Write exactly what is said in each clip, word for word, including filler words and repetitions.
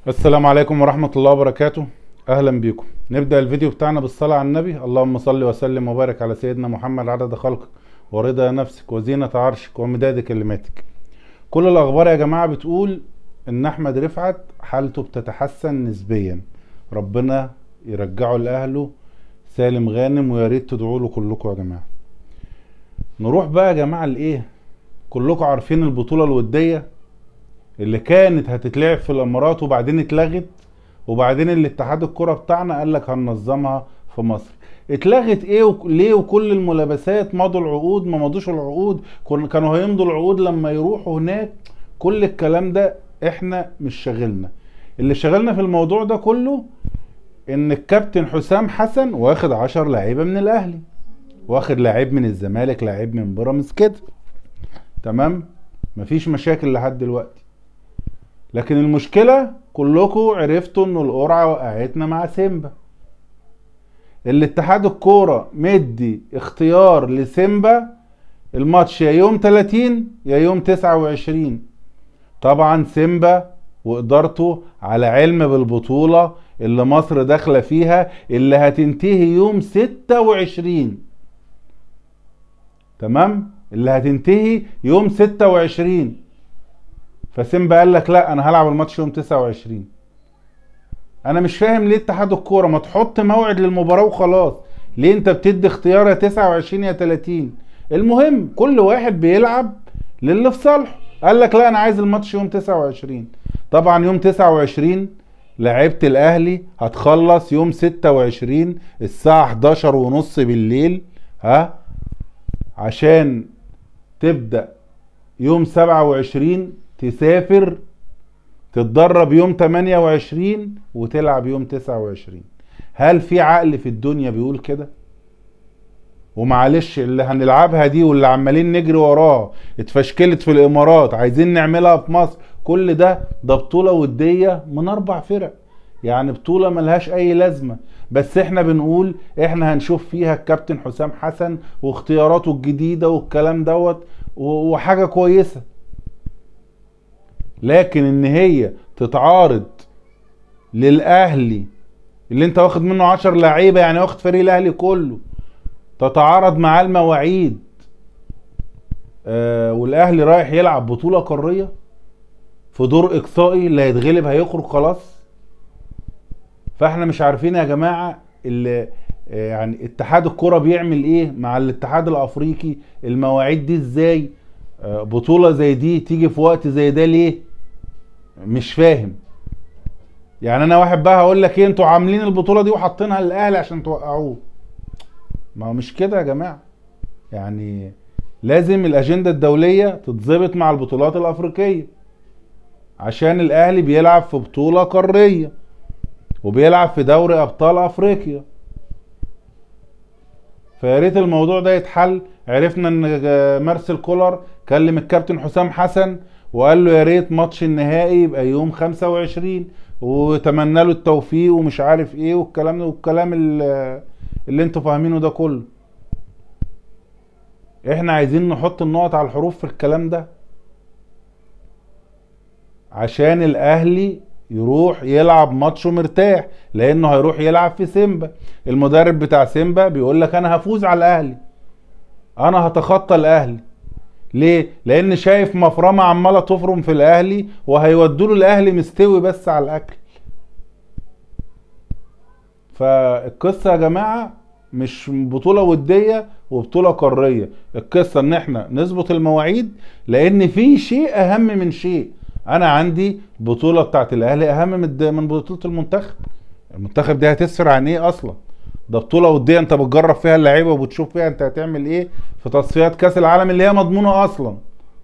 السلام عليكم ورحمة الله وبركاته. أهلا بكم. نبدأ الفيديو بتاعنا بالصلاة على النبي. اللهم صل وسلم وبارك على سيدنا محمد عدد خلقك ورضا نفسك وزينة عرشك ومداد كلماتك. كل الأخبار يا جماعة بتقول إن أحمد رفعت حالته بتتحسن نسبيا، ربنا يرجعه لأهله سالم غانم، ويا ريت تدعوا له كلكم يا جماعة. نروح بقى يا جماعة لإيه؟ كلكم عارفين البطولة الودية اللي كانت هتتلعب في الامارات وبعدين اتلغت، وبعدين الاتحاد الكرة بتاعنا قال لك هننظمها في مصر. اتلغت ايه وليه؟ وكل الملابسات، مضوا العقود ما مضوش العقود، كانوا هيمضوا العقود لما يروحوا هناك. كل الكلام ده احنا مش شاغلنا. اللي شاغلنا في الموضوع ده كله ان الكابتن حسام حسن واخد عشر لعيبة من الاهلي، واخد لعيب من الزمالك، لعيب من بيراميدز كده، تمام، مفيش مشاكل لحد دلوقتي. لكن المشكلة كلكم عرفتوا ان القرعة وقعتنا مع سيمبا. الاتحاد الكورة مدي اختيار لسيمبا الماتش يا يوم تلاتين يا يوم تسعة وعشرين. طبعا سيمبا وادارته على علم بالبطولة اللي مصر داخلة فيها، اللي هتنتهي يوم ستة وعشرين، تمام، اللي هتنتهي يوم ستة وعشرين. فسيمبا قال لك لا، انا هلعب الماتش يوم تسعة وعشرين. انا مش فاهم ليه اتحاد الكوره ما تحط موعد للمباراه وخلاص. ليه انت بتدي اختيار يا تسعة وعشرين يا تلاتين؟ المهم كل واحد بيلعب للي في صالحه. قال لك لا، انا عايز الماتش يوم تسعة وعشرين. طبعا يوم تسعة وعشرين لعيبه الاهلي هتخلص يوم ستة وعشرين الساعه حداشر ونص بالليل، ها، عشان تبدا يوم سبعة وعشرين تسافر تتدرب يوم تمانية وعشرين وتلعب يوم تسعة وعشرين. هل في عقل في الدنيا بيقول كده؟ ومعلش، اللي هنلعبها دي واللي عمالين نجري وراها اتفشكلت في الامارات، عايزين نعملها في مصر. كل ده ده بطولة ودية من اربع فرق، يعني بطولة ملهاش اي لازمة. بس احنا بنقول احنا هنشوف فيها الكابتن حسام حسن واختياراته الجديدة والكلام دوت، وحاجة كويسة. لكن ان هي تتعارض للاهلي اللي انت واخد منه عشر لعيبه، يعني واخد فريق الاهلي كله، تتعارض مع المواعيد، آه والاهلي رايح يلعب بطوله قاريه في دور اقصائي، اللي هيتغلب هيخرج خلاص. فاحنا مش عارفين يا جماعه اللي آه يعني اتحاد الكره بيعمل ايه مع الاتحاد الافريقي، المواعيد دي ازاي؟ آه بطوله زي دي تيجي في وقت زي ده ليه؟ مش فاهم. يعني انا واحد بقى هقول لك ايه، انتوا عاملين البطوله دي وحاطينها للاهلي عشان توقعوه. ما هو مش كده يا جماعه. يعني لازم الاجنده الدوليه تتظبط مع البطولات الافريقيه، عشان الاهلي بيلعب في بطوله قاريه وبيلعب في دوري ابطال افريقيا. فيا ريت الموضوع ده يتحل. عرفنا ان مارسيل كولر كلم الكابتن حسام حسن وقال له يا ريت ماتش النهائي يبقى يوم خمسة وعشرين، وتمنى له التوفيق ومش عارف ايه والكلام والكلام اللي, اللي انتوا فاهمينه ده كله. احنا عايزين نحط النقط على الحروف في الكلام ده، عشان الاهلي يروح يلعب ماتشه مرتاح، لانه هيروح يلعب في سيمبا. المدرب بتاع سيمبا بيقول لك انا هفوز على الاهلي، انا هتخطى الاهلي. ليه؟ لان شايف مفرمه عماله تفرم في الاهلي، وهيودوا له الاهلي مستوي بس على الاكل. فالقصه يا جماعه مش بطوله وديه وبطوله قاريه، القصه ان احنا نظبط المواعيد، لان في شيء اهم من شيء. انا عندي بطوله بتاعت الاهلي اهم من من بطوله المنتخب. المنتخب دي هتسفر عن ايه اصلا؟ ده بطوله وديه انت بتجرب فيها اللعيبه وبتشوف فيها انت هتعمل ايه في تصفيات كاس العالم اللي هي مضمونه اصلا.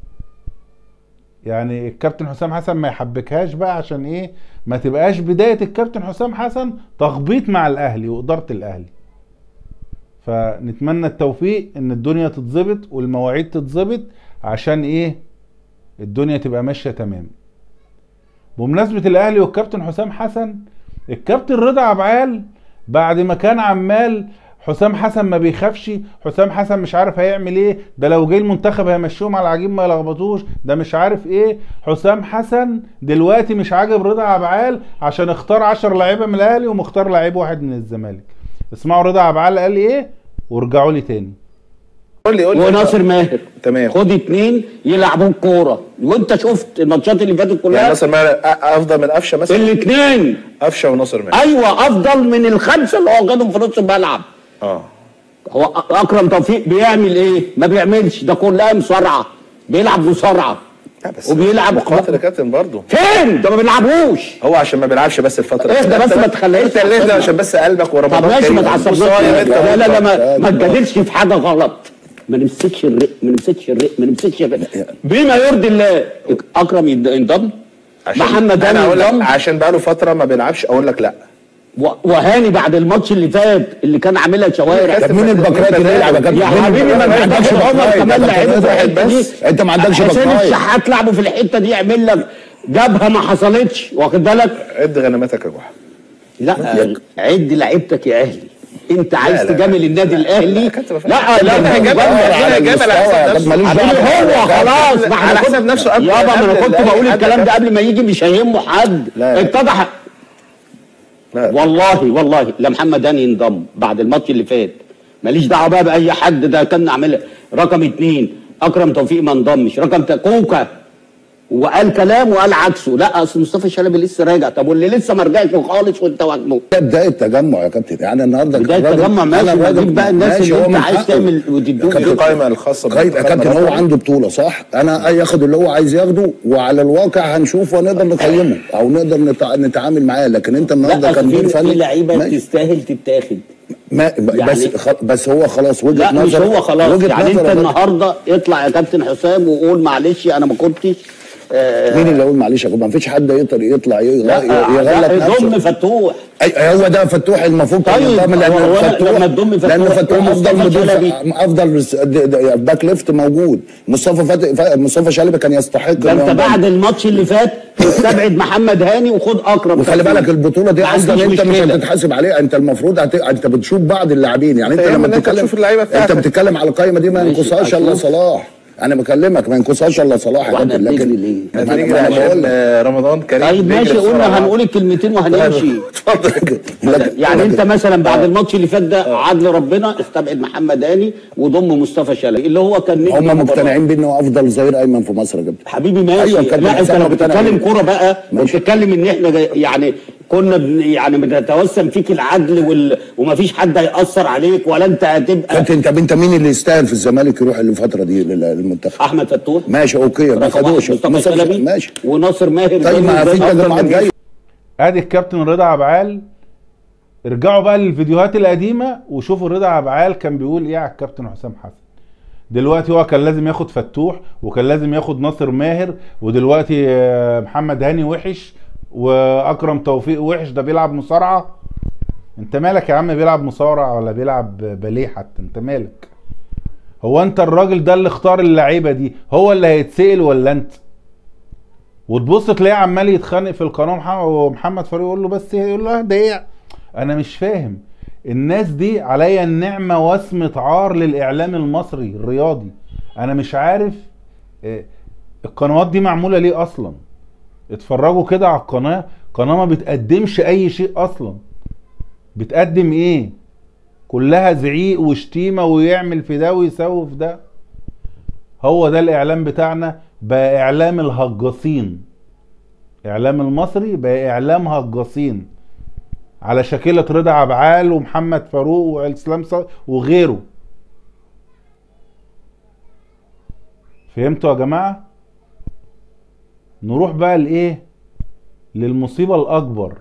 يعني الكابتن حسام حسن ما يحبكهاش بقى، عشان ايه؟ ما تبقاش بدايه الكابتن حسام حسن تخبيط مع الاهلي واداره الاهلي. فنتمنى التوفيق، ان الدنيا تتظبط والمواعيد تتظبط، عشان ايه؟ الدنيا تبقى ماشيه تمام. بمناسبه الاهلي والكابتن حسام حسن، الكابتن رضا عبعال بعد ما كان عمال حسام حسن ما بيخافش، حسام حسن مش عارف هيعمل ايه، ده لو جه المنتخب هيمشيهم على العجين ما يلخبطوش، ده مش عارف ايه. حسام حسن دلوقتي مش عاجب رضا عبعال عشان اختار عشر لعيبه من الاهلي ومختار لعيب واحد من الزمالك. اسمعوا رضا عبعال قال ايه وارجعوا لي تاني. قول لي قول لي وناصر ماهر تمام، خد اتنين يلعبوا كوره، وانت شفت الماتشات اللي فاتت كلها. يعني ناصر ماهر افضل من قفشه مثلا؟ الاثنين قفشه وناصر ماهر ايوه افضل من الخمسه اللي هو خدهم في نص الملعب. اه هو اكرم توفيق بيعمل ايه؟ ما بيعملش، ده كلها مصارعه، بيلعب مصارعه وبيلعب مقاتل يا كابتن برضه. فين؟ ده ما بيلعبوش. هو عشان ما بيلعبش بس الفتره ايه ده بس ما تخليش انت ليه ده عشان بس قلبك ورمضان. طب ماشي ما تعصبناش. لا لا لا ما, ما تجادلش في حاجه غلط. ما نمسكش الرق ما نمسكش الرق ما نمسكش الرق بما يرضي الله. اكرم ينضم، محمد هاني ينضم عشان بقى له فتره ما بيلعبش، اقول لك لا. وهاني بعد الماتش اللي فات اللي كان عاملها شوارع. طب مين الباكات اللي يلعب يا كابتن؟ يا حبيبي ما عندكش عمر كمان لعيبه في الحته دي. انت ما عندكش باكات. عشان الشحات لعبوا في الحته دي يعمل لك جبهه ما حصلتش، واخد بالك؟ عد غنيمتك يا جحا. لا عد لعيبتك يا اهلي. انت عايز تجامل النادي الاهلي؟ لا لا لا جامل على جامل هو خلاص على حسب نفسه. يابا ما انا كنت بقول الكلام ده قبل ما يجي، مش هيهمه حد. اتضح والله والله لا محمد هاني ينضم بعد الماتش اللي فات، ماليش دعوه بقى باي حد، ده كان عاملها. رقم اتنين اكرم توفيق ما انضمش. رقم كوكا وقال كلام وقال عكسه. لا اصل مصطفى شلبي لسه راجع. طب واللي لسه ما رجعش خالص وانت واخده؟ ده بدايه تجمع يا كابتن. يعني النهارده بدايه تجمع ماشي، بجيب بقى الناس اللي انت عايز تعمل وتدوهم القائمه الخاصه بالقائمه يا كابتن. هو عنده بطوله صح، انا ياخد اللي هو عايز ياخده، وعلى الواقع هنشوف ونقدر نقيمه او نقدر نتعامل معاه. لكن انت النهارده كان في فني لعيبه تستاهل تتاخد. ما يعني بس بس هو خلاص وجهه نظر. لا مش هو خلاص يعني انت النهارده اطلع يا كابتن حسام وقول معلش انا ما كنتش. آه مين اللي يقول معلش يا كابتن؟ ما فيش حد يقدر يطلع يغلط نفسه. ضم فتوح. اي هو ده فتوح المفروض. طيب لان فتوح لما تضم فتوح لان فتوح افضل مدافع افضل باك ليفت موجود. مصطفى فتح مصطفى شلبي كان يستحق. ده انت بعد الماتش اللي فات تستبعد محمد هاني وخد اكرم. وخلي بالك البطوله دي اصلا انت مش هتتحاسب عليها. انت المفروض هت... انت بتشوف بعض اللاعبين. يعني انت لما بتتكلم انت بتتكلم على القايمه دي ما ينقصهاش الا صلاح. انا بكلمك ما ينقصهاش الا صلاح يا كابتن. لكن انا بقول رمضان كريم. طيب ماشي قلنا هنقول الكلمتين وهنمشي. اتفضل. يعني انت مثلا بعد الماتش اللي فات ده عدل ربنا استبعد محمد هاني وضم مصطفى شلبي اللي هو كان هم مقتنعين بيه انه افضل ظهير ايمن في مصر يا كابتن. حبيبي ماشي. أيوة لا انت لو بتتكلم كوره بقى وبتتكلم ان احنا يعني كنا يعني بنتوسم فيك العدل وال... ومفيش حد هيأثر عليك ولا انت هتبقى. كابتن طب انت مين اللي يستاهل في الزمالك يروح الفتره دي للمنتخب؟ احمد فتوح ماشي اوكي ما خدوش. مصطفى شلبي ماشي وناصر ماهر. طيب ما في تجمعات جايه. ادي الكابتن رضا عبعال. ارجعوا بقى للفيديوهات القديمه وشوفوا رضا عبعال كان بيقول ايه على الكابتن حسام حسن. دلوقتي هو كان لازم ياخد فتوح وكان لازم ياخد ناصر ماهر، ودلوقتي محمد هاني وحش واكرم توفيق وحش، ده بيلعب مصارعه. انت مالك يا عم؟ بيلعب مصارعه ولا بيلعب باليه حتى؟ انت مالك؟ هو انت الراجل ده اللي اختار اللعيبه دي هو اللي هيتسأل ولا انت؟ وتبص تلاقيه عمال يتخانق في القناه ومحمد فاروق يقول له بس يقول له ده ايه؟ انا مش فاهم. الناس دي عليا النعمه واسمة عار للاعلام المصري الرياضي. انا مش عارف القنوات دي معموله ليه اصلا. اتفرجوا كده على القناه، قناه ما بتقدمش اي شيء اصلا. بتقدم ايه؟ كلها زعيق وشتيمه ويعمل في ده ويسوي في ده. هو ده الاعلام بتاعنا، بقى اعلام الهجاصين. اعلام المصري بقى اعلام هجاصين على شكلة رضا عبعال ومحمد فاروق واسلام وغيره. فهمتوا يا جماعه؟ نروح بقى لايه؟ للمصيبه الاكبر،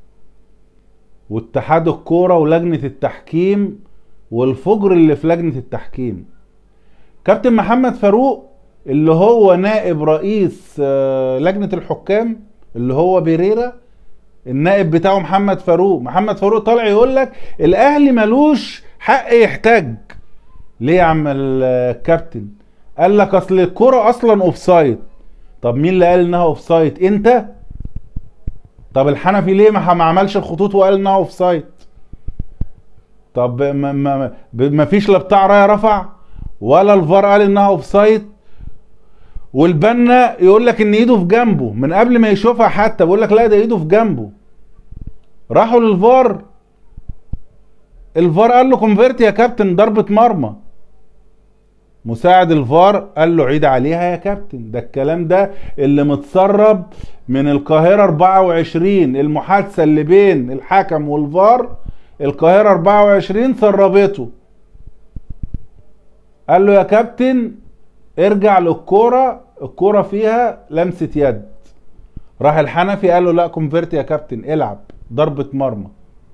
واتحاد الكوره ولجنه التحكيم والفجر اللي في لجنه التحكيم. كابتن محمد فاروق اللي هو نائب رئيس لجنه الحكام اللي هو بيريرا، النائب بتاعه محمد فاروق. محمد فاروق طالع يقول لك الاهلي ملوش حق يحتاج. ليه يا عم الكابتن؟ قال لك اصل الكوره اصلا اوفسايد. طب مين اللي قال انها اوفسايد؟ انت؟ طب الحنفي ليه ما عملش الخطوط وقال انها اوفسايد؟ طب ما, ما, ما فيش لا بتاع رايه رفع ولا الفار قال انها اوف سايد، والبنا يقول لك ان ايده في جنبه من قبل ما يشوفها، حتى بيقول لك لا ده ايده في جنبه. راحوا للفار، الفار قال له كونفيرت يا كابتن ضربة مرمى. مساعد الفار قال له عيد عليها يا كابتن. ده الكلام ده اللي متسرب من القاهرة أربعة وعشرين، المحادثة اللي بين الحكم والفار القاهرة أربعة وعشرين سربته. قال له يا كابتن ارجع للكورة، الكورة فيها لمسة يد. راح الحنفي قال له لا كونفيرت يا كابتن العب ضربة مرمى.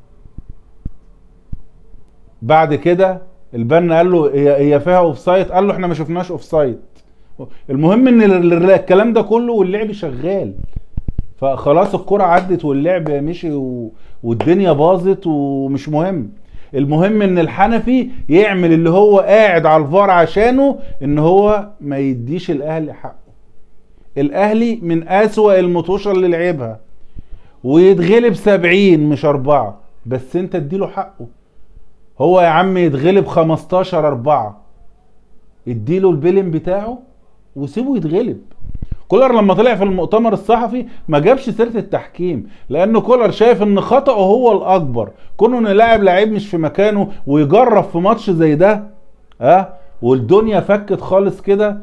بعد كده البنا قال له هي هي فيها اوف سايد، قال له احنا ما شفناش اوف سايد. المهم ان الكلام ده كله واللعب شغال، فخلاص الكرة عدت واللعب مشي والدنيا باظت ومش مهم. المهم ان الحنفي يعمل اللي هو قاعد على الفار عشانه، ان هو ما يديش الاهلي حقه. الاهلي من اسوأ المطوشة اللي لعبها ويتغلب سبعين مش اربعة، بس انت اديله حقه. هو يا عم يتغلب خمستاشر اربعة، اديله البيلم بتاعه وسيبه يتغلب. كولر لما طلع في المؤتمر الصحفي ما جابش سيرة التحكيم، لان كولر شايف ان خطأه هو الاكبر. كونه ان لاعب لعيب مش في مكانه ويجرب في ماتش زي ده اه والدنيا فكت خالص كده،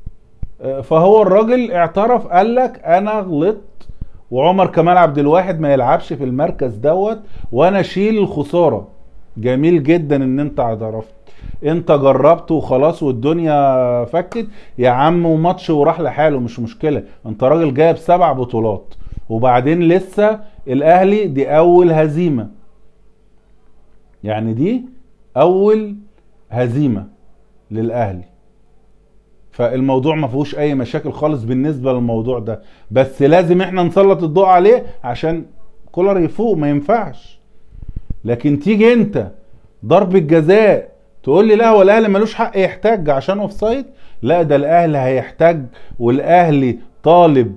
فهو الراجل اعترف قال لك انا غلطت، وعمر كمال عبد الواحد ما يلعبش في المركز دوت وانا اشيل الخسارة. جميل جدا ان انت اعترفت، انت جربت وخلاص والدنيا فكت يا عم، وماتش وراح لحاله مش مشكلة. انت راجل جايب سبع بطولات، وبعدين لسه الاهلي دي اول هزيمة، يعني دي اول هزيمة للاهلي، فالموضوع ما فيهوش اي مشاكل خالص بالنسبة للموضوع ده. بس لازم احنا نسلط الضوء عليه عشان كولر يفوق، ما ينفعش. لكن تيجي انت ضربة جزاء تقول لي لا هو الاهلي ملوش حق يحتاج عشان اوف سايد. لا ده الاهلي هيحتاج، والاهلي طالب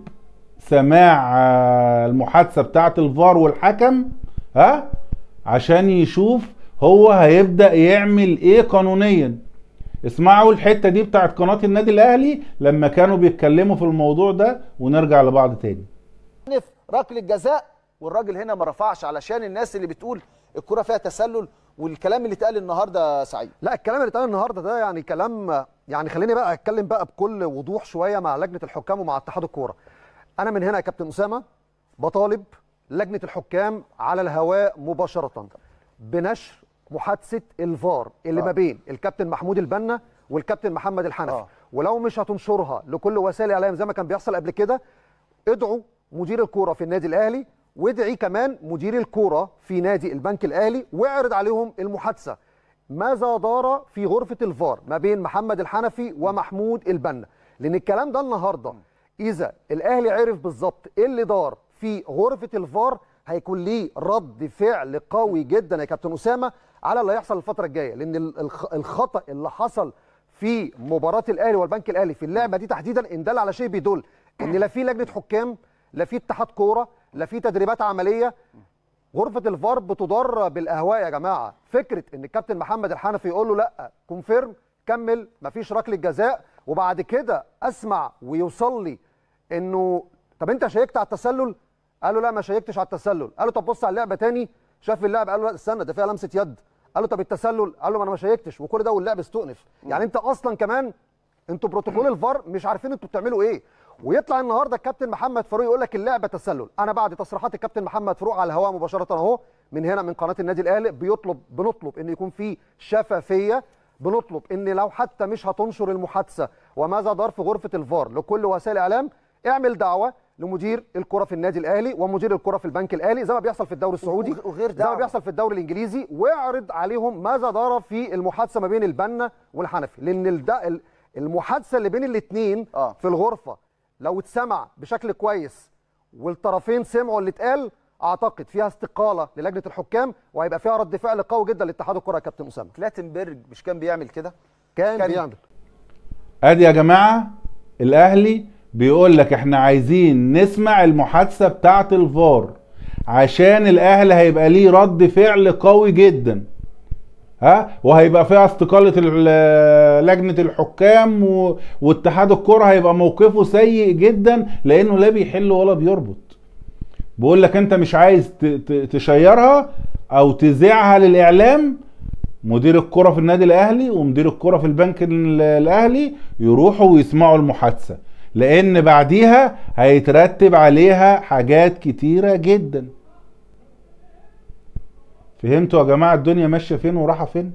سماع المحادثة بتاعة الفار والحكم ها عشان يشوف هو هيبدأ يعمل ايه قانونيا. اسمعوا الحتة دي بتاعت قناة النادي الاهلي لما كانوا بيتكلموا في الموضوع ده، ونرجع لبعض تاني. ركله الجزاء والراجل هنا ما رفعش، علشان الناس اللي بتقول الكرة فيها تسلل، والكلام اللي اتقال النهارده سعيد. لا الكلام اللي اتقال النهارده ده يعني كلام، يعني خليني بقى اتكلم بقى بكل وضوح شويه مع لجنه الحكام ومع اتحاد الكوره. انا من هنا يا كابتن اسامه بطالب لجنه الحكام على الهواء مباشره بنشر محادثه الفار اللي آه. ما بين الكابتن محمود البنا والكابتن محمد الحنفي. آه. ولو مش هتنشرها لكل وسائل الاعلام زي ما كان بيحصل قبل كده، ادعوا مدير الكوره في النادي الاهلي وادعي كمان مدير الكوره في نادي البنك الاهلي، واعرض عليهم المحادثه ماذا دار في غرفه الفار ما بين محمد الحنفي ومحمود البنا. لان الكلام ده النهارده اذا الاهلي عرف بالظبط ايه اللي دار في غرفه الفار هيكون ليه رد فعل قوي جدا يا كابتن اسامه على اللي هيحصل الفتره الجايه. لان الخطا اللي حصل في مباراه الاهلي والبنك الاهلي في اللعبه دي تحديدا ان دل على شيء بيدل ان لا في لجنه حكام، لا في اتحاد كوره، لا في تدريبات عمليه. غرفه الفار بتدار بالاهواء يا جماعه. فكره ان الكابتن محمد الحنفي يقول له لا كونفيرم كمل مفيش ركله جزاء، وبعد كده اسمع ويوصل لي انه طب انت شيكت على التسلل؟ قال له لا ما شيكتش على التسلل. قال له طب بص على اللعبه تاني، شاف اللعبه قال له لا استنى ده فيها لمسه يد. قال له طب التسلل؟ قال له ما انا ما شيكتش، وكل ده واللعب استؤنف. يعني انت اصلا كمان انتوا بروتوكول الفار مش عارفين انتوا بتعملوا ايه. ويطلع النهارده الكابتن محمد فاروق يقول لك اللعبه تسلل. انا بعد تصريحات الكابتن محمد فاروق على الهواء مباشره اهو من هنا من قناه النادي الاهلي بيطلب بنطلب ان يكون في شفافيه، بنطلب ان لو حتى مش هتنشر المحادثه وماذا دار في غرفه الفار لكل وسائل الاعلام، اعمل دعوه لمدير الكره في النادي الاهلي ومدير الكره في البنك الاهلي زي ما بيحصل في الدوري السعودي وغير زي ما بيحصل في الدوري الانجليزي، واعرض عليهم ماذا دار في المحادثه ما بين البنا والحنفي. لان المحادثه اللي بين الاثنين آه. في الغرفه لو اتسمع بشكل كويس والطرفين سمعوا اللي اتقال، اعتقد فيها استقاله للجنه الحكام وهيبقى فيها رد فعل قوي جدا لاتحاد الكره يا كابتن اسامه. كلاتنبرج مش كان بيعمل كده؟ كان, كان بيعمل. ادي يا جماعه الاهلي بيقول لك احنا عايزين نسمع المحادثه بتاعه الفار عشان الاهلي هيبقى ليه رد فعل قوي جدا. ها، وهيبقى فيها استقالة لجنة الحكام و... واتحاد الكرة هيبقى موقفه سيء جدا، لانه لا بيحل ولا بيربط. بيقول لك انت مش عايز ت... ت... تشيرها او تذيعها للاعلام، مدير الكرة في النادي الاهلي ومدير الكرة في البنك الاهلي يروحوا ويسمعوا المحادثة، لان بعديها هيترتب عليها حاجات كتيرة جدا. فهمتوا يا جماعة الدنيا ماشية فين وراحة فين؟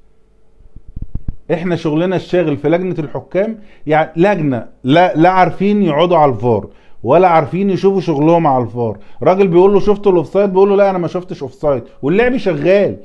احنا شغلنا الشاغل في لجنة الحكام، يعني لجنة لا, لا عارفين يقعدوا على الفار ولا عارفين يشوفوا شغلهم على الفار. راجل بيقول له شفت الاوفسايد، بيقول له لا انا ما شفتش اوفسايد، واللعب شغال.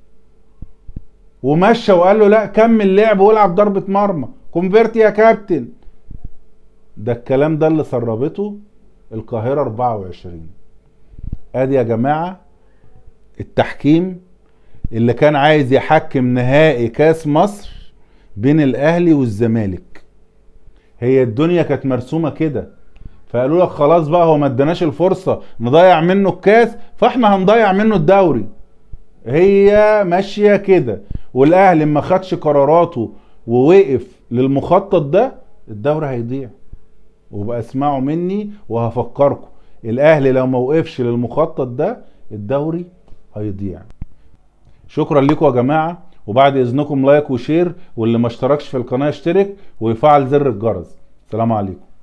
ومشى وقال له لا كمل لعب والعب ضربة مرمى، كونفيرت يا كابتن. ده الكلام ده اللي سربته القاهرة أربعة وعشرين. ادي يا جماعة التحكيم اللي كان عايز يحكم نهائي كاس مصر بين الاهلي والزمالك. هي الدنيا كانت مرسومة كده، فقالوا لك خلاص بقى هو ما اداناش الفرصة نضيع منه الكاس، فاحنا هنضيع منه الدوري. هي ماشية كده، والاهلي ما خدش قراراته ووقف للمخطط ده الدوري هيضيع. وبقى اسمعوا مني وهفكركم، الاهلي لو ما وقفش للمخطط ده الدوري هيضيع. شكرا لكم يا جماعة، وبعد اذنكم لايك وشير، واللي ما اشتركش في القناة يشترك ويفعل زر الجرس. السلام عليكم.